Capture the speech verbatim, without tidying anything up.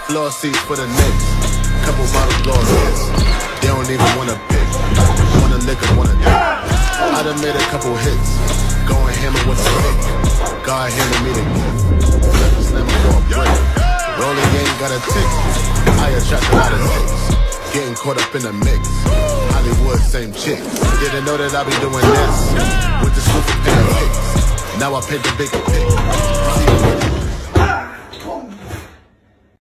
Floor seats for the Knicks. Couple bottles lost hits. They don't even wanna pick. Wanna lick or wanna dip. I done made a couple hits. Going hammer with the pick. God handed me the gift. Never slammer for a brick. Rolling game got a tick. I attract a lot of ticks. Getting caught up in the mix. Hollywood, same chick. Didn't know that I be doing this. With the super pen and picks. Now I paint the bigger pick.